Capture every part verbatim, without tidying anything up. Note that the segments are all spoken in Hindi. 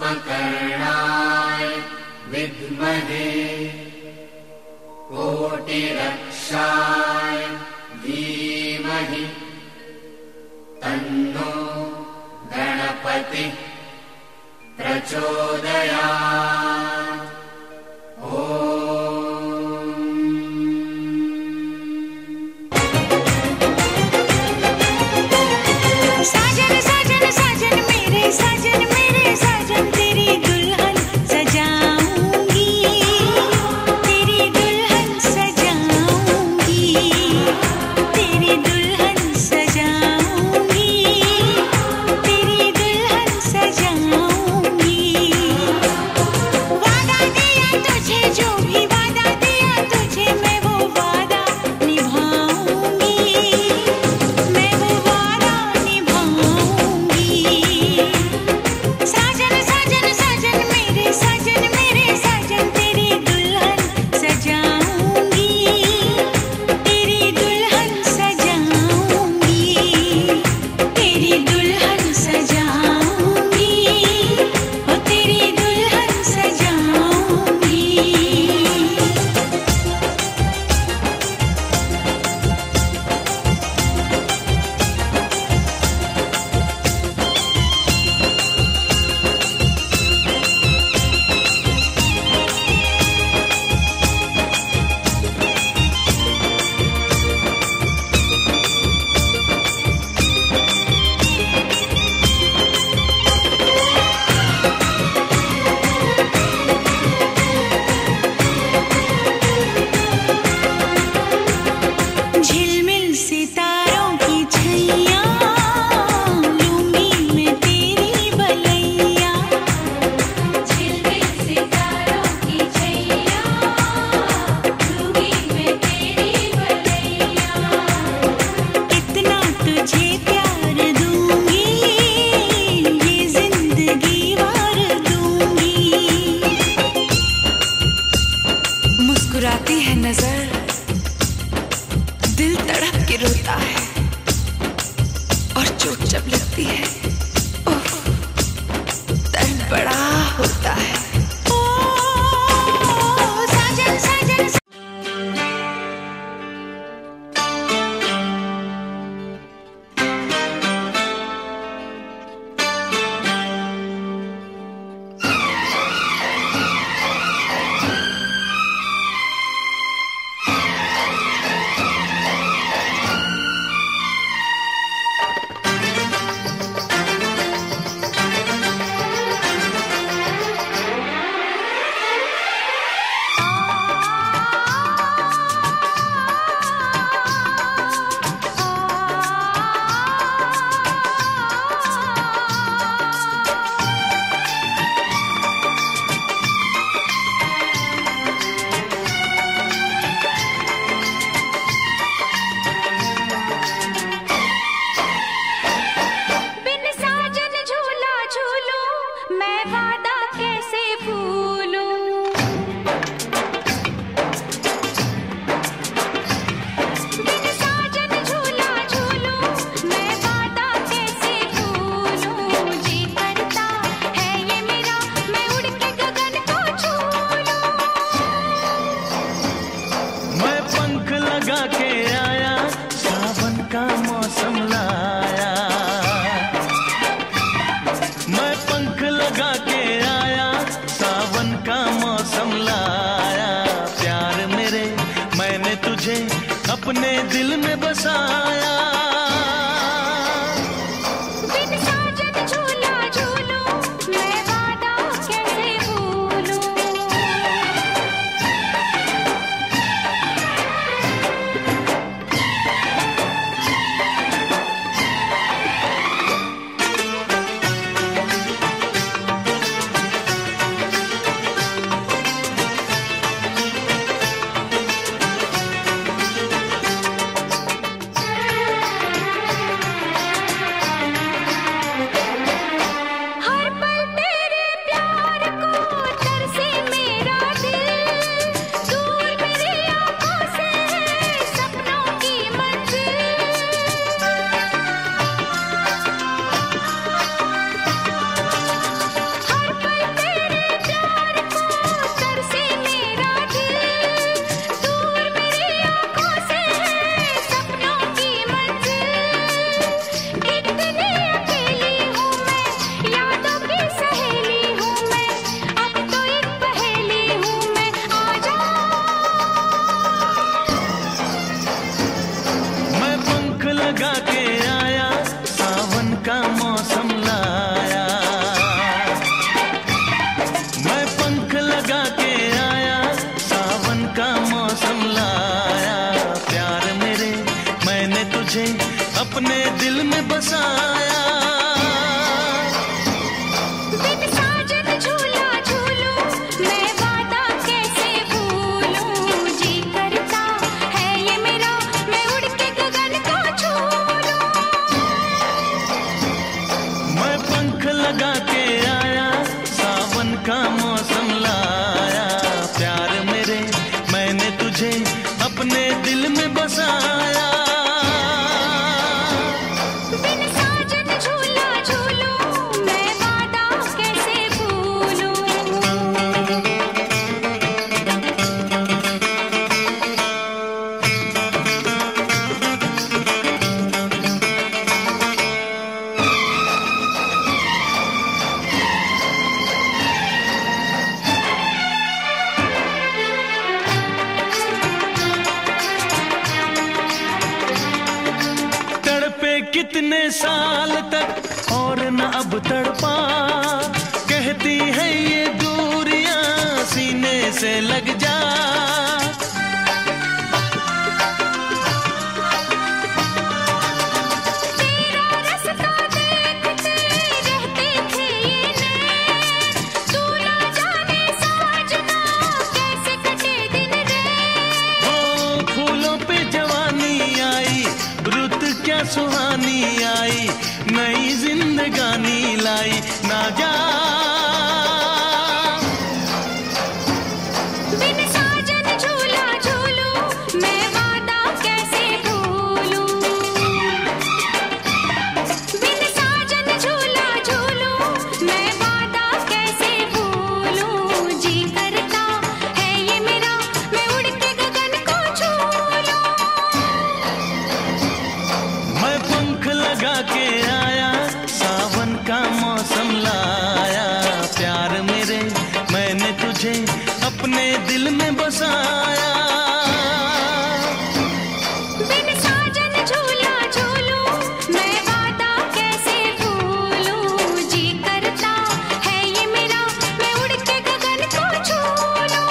उपकरणाय विद्महे कोटिरक्षाय धीमहि तन्नो गणपतिः प्रचोदयात्। साजन साजन साजन मेरे साजन मेरे साजन तेरी दुल्हन सजाऊंगी, तेरी दुल्हन सजाऊंगी, तेरी दुल्हन सजाऊंगी, तेरी दुल्हन सजाऊंगी। वादा दिया तुझे, जो भी वादा दिया तुझे, मैं वो वादा निभाऊंगी, मैं वो वादा साजन साजन साजन मेरे साजन मेरे साजन तेरी दुल्हन सजाऊंगी, तेरी दुल्हन सजाऊंगी, तेरी दुल्हन सजाऊंगी, ओ तेरी दुल्हन सजाऊंगी। झिलमिल सितारों की छैया लूंगी मैं तेरी बलैया, झिलमिल सितारों की छैया लूंगी मैं तेरी बलैया। कितना तुझे प्यार दूंगी, ये जिंदगी वार दूंगी। मुस्कुराती है नजर, दिल तड़प के रोता है, और चोट जब लगती है उफ, दर्द बड़ा होता है। ओ साजन साजन बिन साजन झूला झूलूं, मैं वादा कैसे भूलूं। बिन साजन झूला झूलूं, मैं वादा कैसे भूलूं। जी करता है ये मेरा, मैं उड़ के गगन को छू लूं। मैं पंख लगा के आया, सावन का मौसम लाया। मैं पंख लगा के आया, सावन का मौसम लाया। प्यार मेरे मैंने तुझे अपने दिल में बसाया। बिन साजन झूला झूलूं, मैं वादा कैसे भूलूं। लगा के आया, सावन का मौसम लाया। प्यार मेरे मैंने तुझे अपने दिल में बसाया। बिन साजन झूला झूलूं, मैं वादा कैसे भूलूं। तड़पे कितने साल तक और न अब तड़पा, कहती है ये दूरियां सीने से लग जा। तेरा रास्ता देखते रहते थे ये नैन, तू ना जाने साजना कैसे कटे दिन रैन। ओ फूलों पे जवानी आई, रुत क्या सुहानी आई, नई जिंदगानी लाई ना जा। बिन साजन झूला झूलूं, मैं वादा कैसे भूलूं। बिन साजन झूला झूलूं, मैं वादा कैसे भूलूं। जी करता है ये मेरा, मैं उड़ के गगन को छू लूं। मैं पंख लगा के आया, सावन का मौसम लाया। प्यार मेरे मैंने तुझे अपने दिल में बसाया। बिन साजन झूला झूलूं, मैं वादा कैसे भूलूं। जी करता है ये मेरा, मैं उड़ के गगन को छू लूं।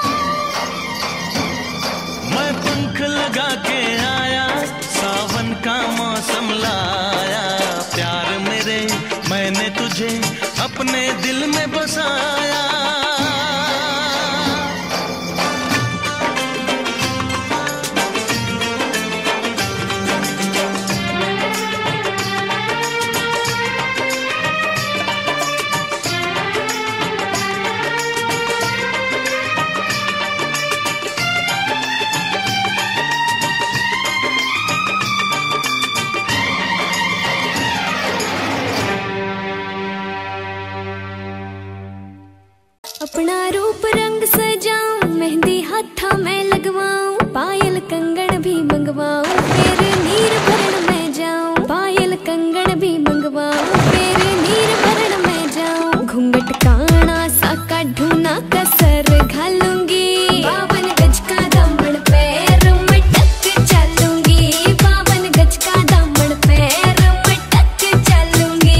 मैं पंख लगा के आया, सावन का मौसम लाया। प्यार मेरे मैंने तुझे अपने दिल में बसाया। अपना रूप रंग सजाऊं, मेहंदी हाथा में लगवाऊं, पायल कंगन भी मंगवाऊं, फिर नीर भरण में जाऊं। पायल कंगन भी मंगवाऊं, फिर नीर भरण में जाऊं। घूंघट काना सा काढूं ना कसर घालूंगी, बावन गज का दामन पैर मटक चलूंगी। बावन गज का दामन पैर मटक चलूंगी।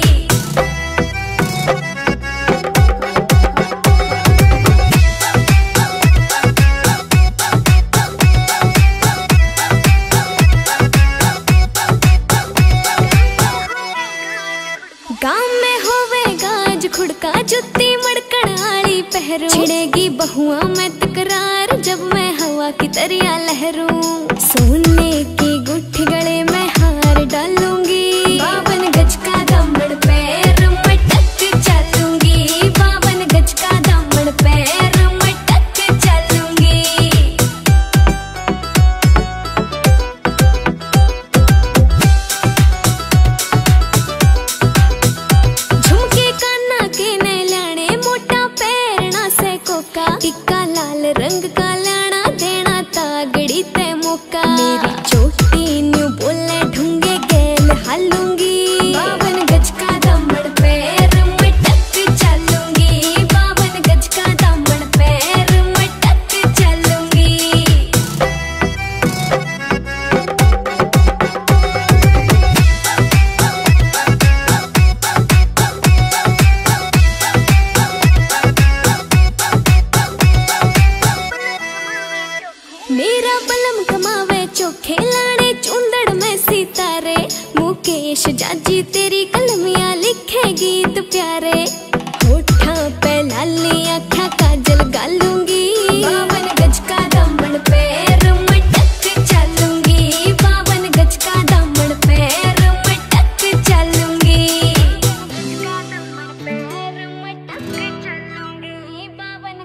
गाँव में होवेगा आज खुड़का, जुत्ती मड़कण आली पहरू। छिड़ेगी बहुआ में तकरार, जब मैं हवा की तरिया लहरूं। सोने की गुठी गले में हार डालूंगी, बावन गज का दामन पैर मटक चलूंगी। बावन गज का दामन पैर मटक चलूंगी। झुमके काना के ने लाने, मोटा पैरना से कोका। टिक्का लाल रंग का लाना, देना तागड़ी ते मौका। मेरी चोटी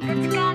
तुझका